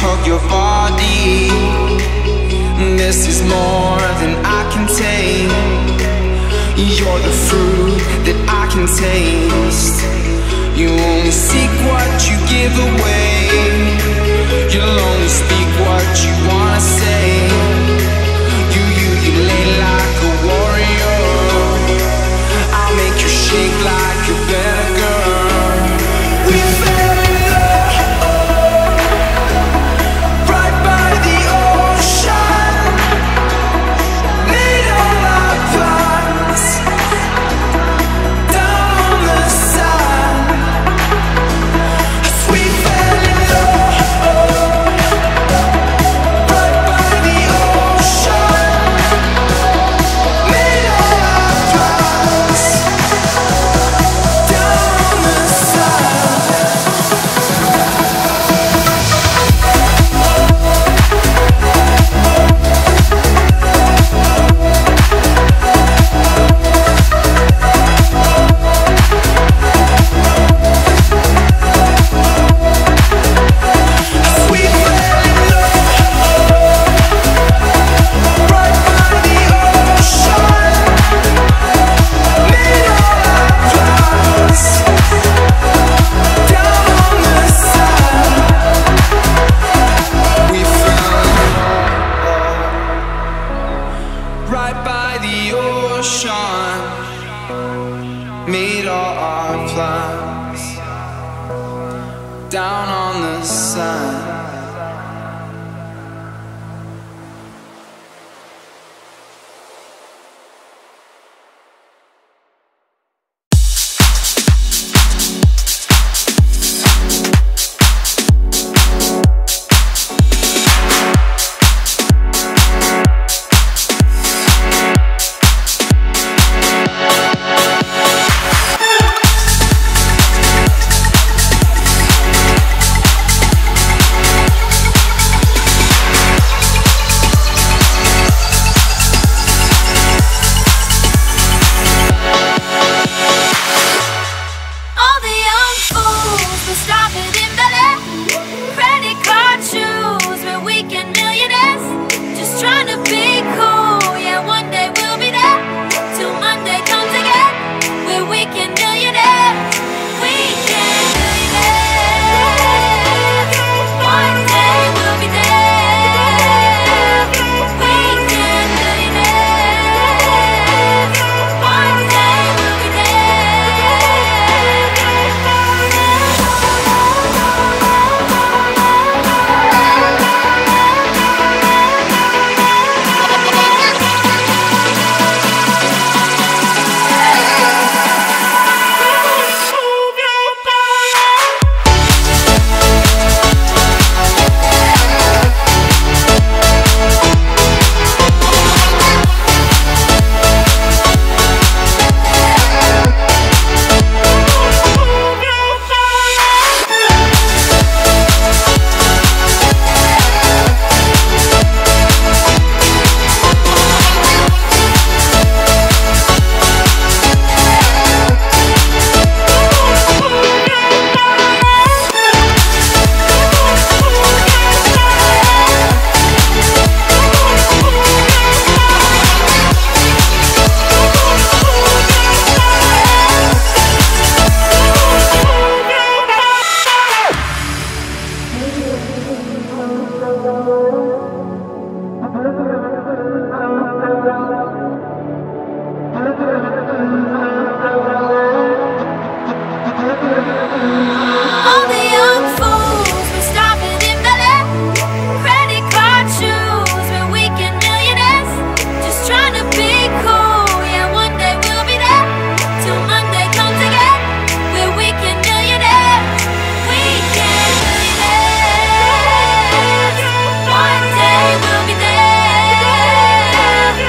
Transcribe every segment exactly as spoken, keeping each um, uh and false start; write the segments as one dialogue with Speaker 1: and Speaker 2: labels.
Speaker 1: of your body. This is more than I can take. You're the fruit that I can taste. You only seek what you give away. You'll only speak what you wanna say. You, you, you lay like a warrior. I'll make you shake like a better girl. We fell in love right by the ocean. Made all our plans down on the sand. We fell in love right by the ocean. Made all our plans down on the sand. We fell in love right by the ocean. Made all our plans down on the sand. We fell right by the ocean. Made all our plans down on the sand.
Speaker 2: All the young fools will stop it in Bel-Air. Credit card shoes, we're weekend millionaires. Just trying to be cool, yeah, one day we'll be there. Till Monday comes again, we're weekend millionaires. Weekend millionaires. One day we'll be there. Weekend millionaires. One day we'll be All the young fools will stop it in Bel-Air. Credit card shoes, we're weekend millionaires. Just trying to be cool, yeah, one day we'll be there. Till Monday comes again, we're weekend millionaires. Weekend millionaires. One day we'll be there.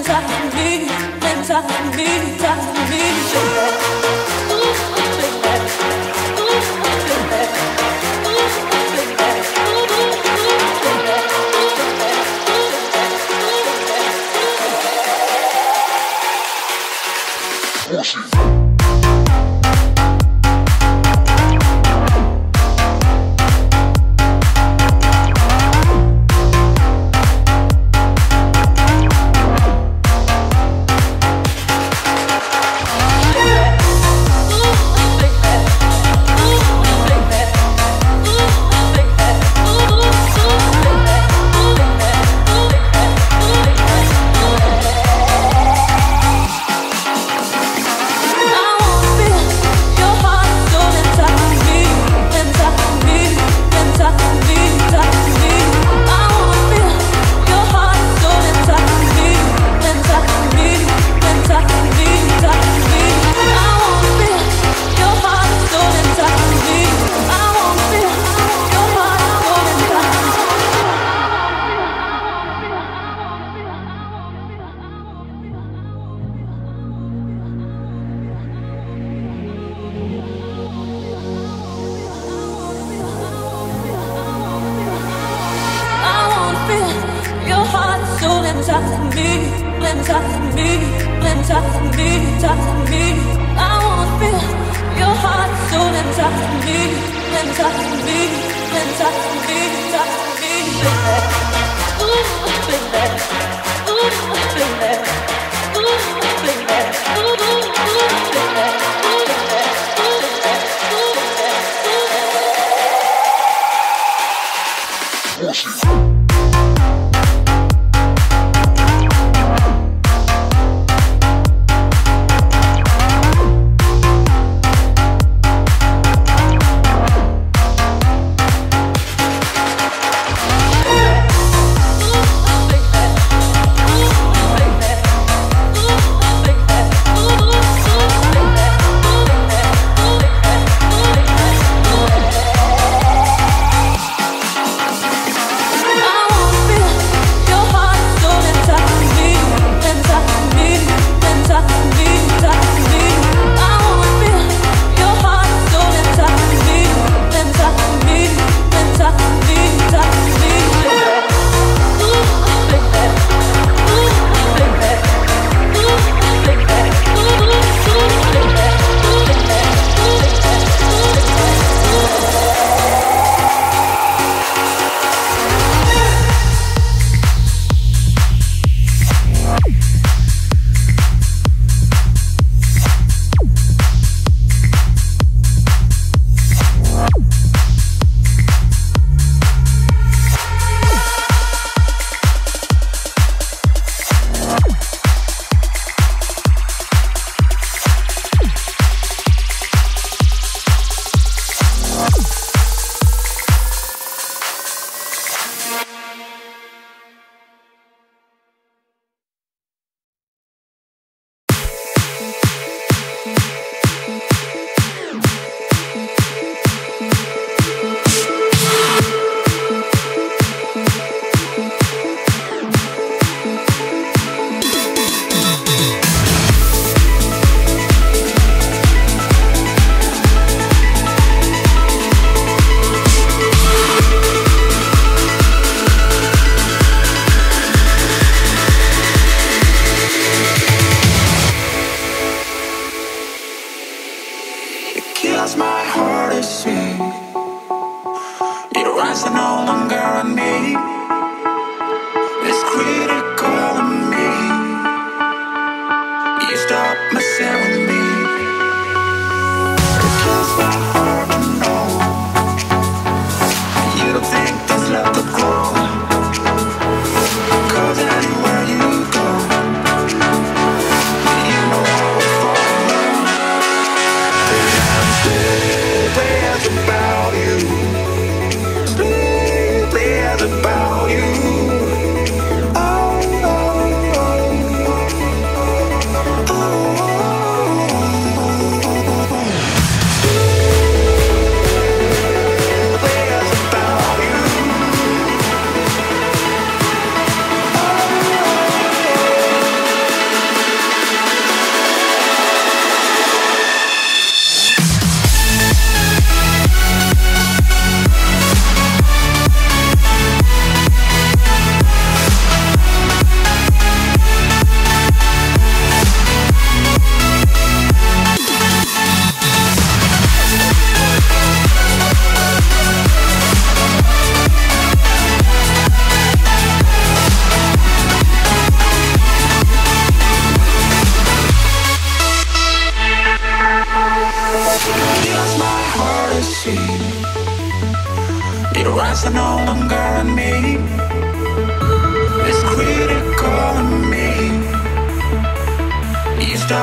Speaker 1: about you. Oh,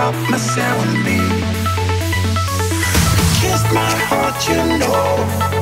Speaker 3: stop messing with me. Kiss my heart, you know